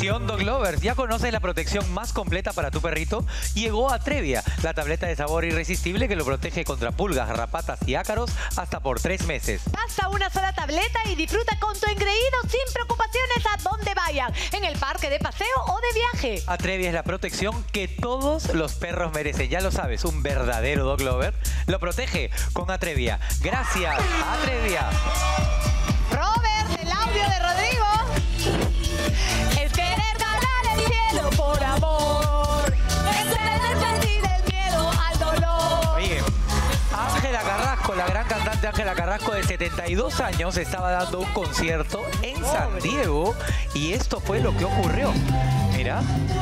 Atención, dog lovers, ¿ya conoces la protección más completa para tu perrito? Llegó Atrevia, la tableta de sabor irresistible que lo protege contra pulgas, garrapatas y ácaros hasta por 3 meses. Basta una sola tableta y disfruta con tu engreído sin preocupaciones a donde vayan, en el parque de paseo o de viaje. Atrevia es la protección que todos los perros merecen. Ya lo sabes, un verdadero dog lover lo protege con Atrevia. Gracias, Atrevia. Robert, el audio de Rodrigo. Es querer ganar el cielo por amor. Es querer sentir el miedo al dolor. Oye, Ángela Carrasco, la gran cantante Ángela Carrasco de 72 años, estaba dando un concierto en San Diego y esto fue lo que ocurrió. Mira.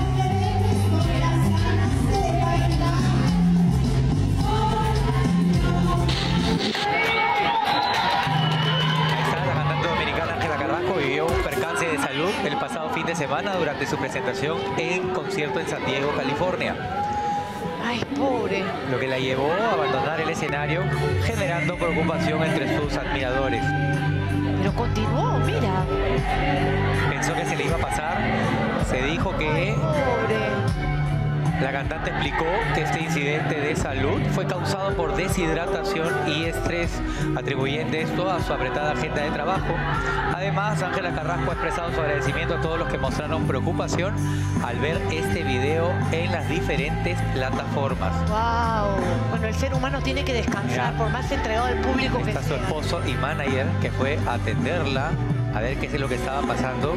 El pasado fin de semana durante su presentación en concierto en San Diego, California. Ay, pobre. Lo que la llevó a abandonar el escenario, generando preocupación entre sus admiradores. Pero continuó, mira. Pensó que se le iba a pasar. Se dijo que... Ay, pobre. La cantante explicó que este incidente de salud fue causado por deshidratación y estrés, atribuyendo esto a su apretada agenda de trabajo. Además, Ángela Carrasco ha expresado su agradecimiento a todos los que mostraron preocupación al ver este video en las diferentes plataformas. Wow. Bueno, el ser humano tiene que descansar, mira, por más entregado al público que sea. Está su esposo y manager que fue a atenderla, a ver qué es lo que estaba pasando.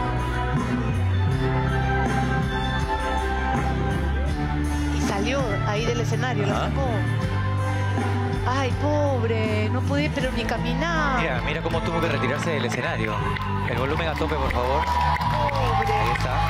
Salió ahí del escenario, lo sacó. Ay, pobre, no podía pero ni caminar. Mira cómo tuvo que retirarse del escenario. El volumen a tope, por favor. Pobre. Ahí está.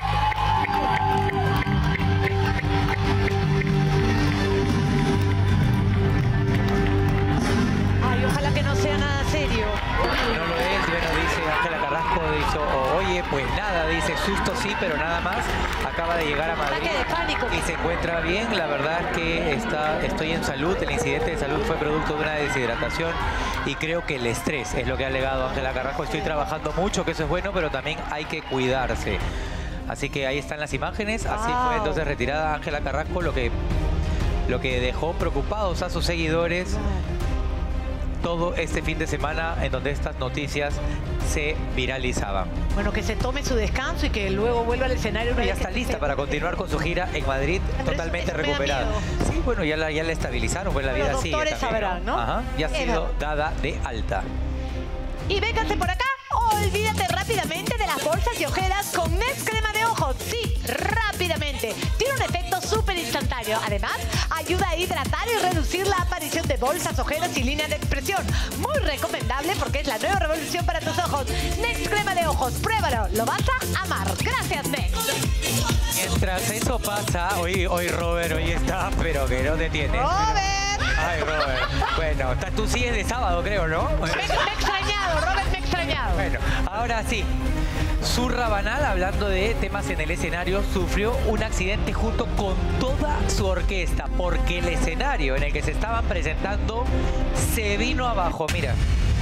Ay, ojalá que no sea nada serio. No lo es, bueno, dice Ángela Carrasco, dice, oye, pues nada, dice, susto sí, pero nada más. Acaba de llegar a Madrid Ataque de pánico. Y se encuentra bien. La verdad es que estoy en salud. El incidente de salud fue producto de una deshidratación y creo que el estrés es lo que ha alegado Ángela Carrasco. Estoy trabajando mucho, que eso es bueno, pero también hay que cuidarse. Así que ahí están las imágenes. Así fue entonces retirada Ángela Carrasco, lo que dejó preocupados a sus seguidores todo este fin de semana en donde estas noticias se viralizaban. Bueno, que se tome su descanso y que luego vuelva al escenario. Ya está lista para continuar con su gira en Madrid, totalmente recuperada. Sí, bueno, ya la estabilizaron, pues la vida sigue. Los doctores sabrán, ¿no? Ajá, ya ha sido dada de alta. Y vénganse por acá, olvídate rápidamente de las bolsas y ojeras con Next Crema de Ojos. Sí, rápidamente. Tiene un efecto súper instantáneo. Además, ayuda a hidratar y reducir la aparición de bolsas, ojeras y líneas de expresión. Muy recomendable porque es la nueva revolución para tus ojos. Next Crema de Ojos, pruébalo, lo vas a amar. Gracias, Next. Mientras eso pasa, hoy Robert, hoy está, pero que no te tienes. ¡Robert! Ay, Robert. Bueno, tú sigues de sábado, creo, ¿no? Me he extrañado, Robert, me he extrañado. Bueno, ahora sí. Zurra Banal, hablando de temas en el escenario, sufrió un accidente junto con toda su orquesta porque el escenario en el que se estaban presentando se vino abajo. Mira.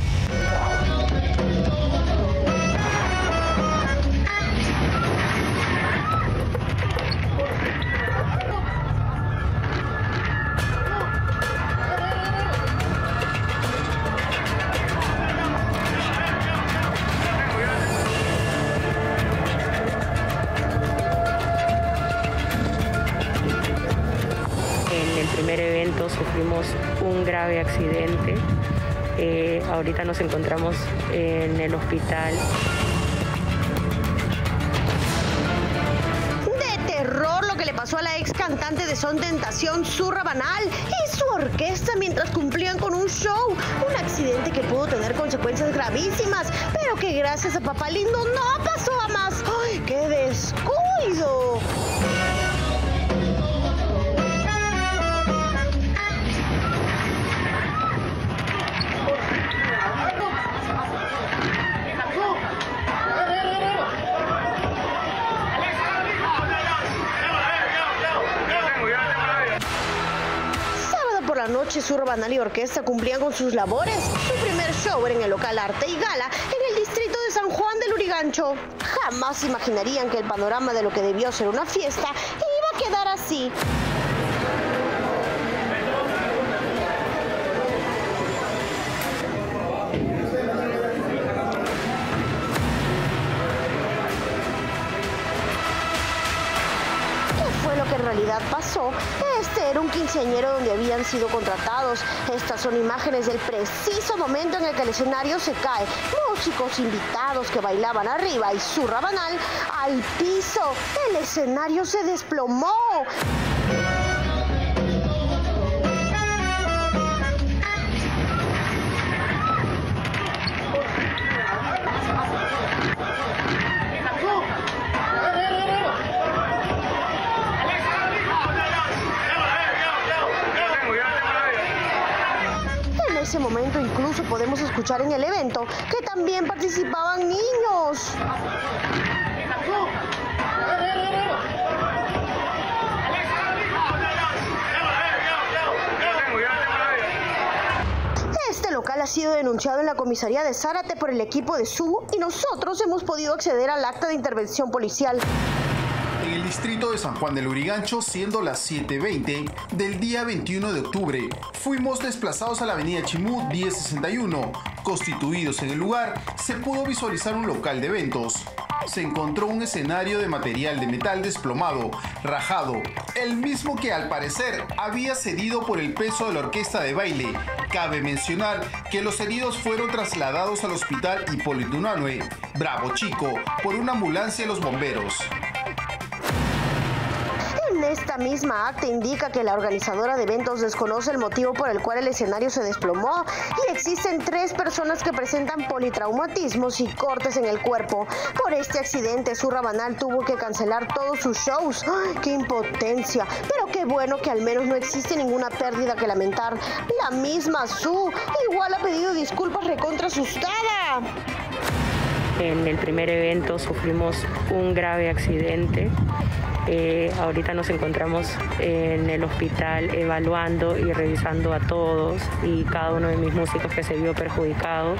Primer evento sufrimos un grave accidente. Ahorita nos encontramos en el hospital. De terror lo que le pasó a la ex cantante de Son Tentación, Zurra Banal, y su orquesta mientras cumplían con un show. Un accidente que pudo tener consecuencias gravísimas, pero que gracias a Papá Lindo no pasó a más. ¡Ay, qué descuido! La noche, Zurra Banal y orquesta cumplían con sus labores. Su primer show era en el local Arte y Gala, en el distrito de San Juan de Lurigancho. Lurigancho. Jamás imaginarían que el panorama de lo que debió ser una fiesta iba a quedar así. Lo que en realidad pasó, este era un quinceañero donde habían sido contratados. Estas son imágenes del preciso momento en el que el escenario se cae, músicos invitados que bailaban arriba y su rabanal al piso. El escenario se desplomó. En ese momento incluso podemos escuchar en el evento que también participaban niños. Este local ha sido denunciado en la comisaría de Zárate por el equipo de SU y nosotros hemos podido acceder al acta de intervención policial. En el distrito de San Juan de Lurigancho, siendo las 7:20 del día 21 de octubre, fuimos desplazados a la avenida Chimú 1061. Constituidos en el lugar, se pudo visualizar un local de eventos. Se encontró un escenario de material de metal desplomado, rajado, el mismo que al parecer había cedido por el peso de la orquesta de baile. Cabe mencionar que los heridos fueron trasladados al hospital Hipólito Unanue, Bravo Chico, por una ambulancia de los bomberos. Esta misma acta indica que la organizadora de eventos desconoce el motivo por el cual el escenario se desplomó y existen 3 personas que presentan politraumatismos y cortes en el cuerpo. Por este accidente, Su Rabanal tuvo que cancelar todos sus shows. ¡Ay, qué impotencia! Pero qué bueno que al menos no existe ninguna pérdida que lamentar. La misma Su igual ha pedido disculpas recontra asustada. En el primer evento sufrimos un grave accidente. Ahorita nos encontramos en el hospital evaluando y revisando a todos y cada uno de mis músicos que se vio perjudicado.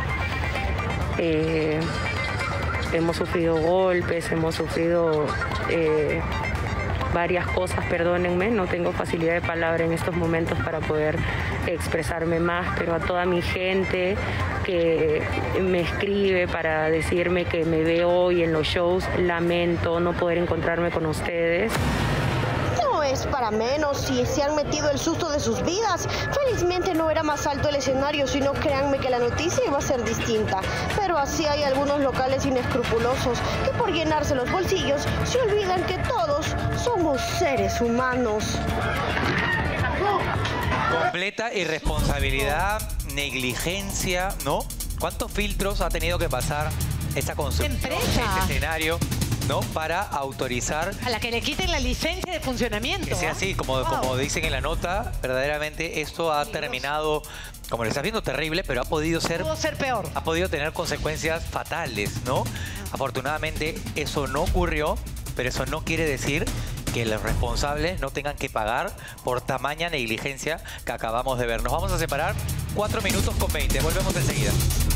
Hemos sufrido golpes, hemos sufrido varias cosas, perdónenme, no tengo facilidad de palabra en estos momentos para poder expresarme más, pero a toda mi gente que me escribe para decirme que me ve hoy en los shows, lamento no poder encontrarme con ustedes. No es para menos si se han metido el susto de sus vidas. Felizmente no era más alto el escenario, sino créanme que la noticia iba a ser distinta. Pero así hay algunos locales inescrupulosos que por llenarse los bolsillos se olvidan que todos somos seres humanos. Completa irresponsabilidad, negligencia, ¿no? ¿Cuántos filtros ha tenido que pasar esta construcción, este escenario, ¿no? Para autorizar... A la que le quiten la licencia de funcionamiento. Que sea así, como dicen en la nota, verdaderamente esto ha terminado, como lo estás viendo, terrible, pero ha podido ser... Pudo ser peor. Ha podido tener consecuencias fatales, ¿no? Afortunadamente eso no ocurrió, pero eso no quiere decir que los responsables no tengan que pagar por tamaña negligencia que acabamos de ver. Nos vamos a separar 4 minutos con 20. Volvemos enseguida.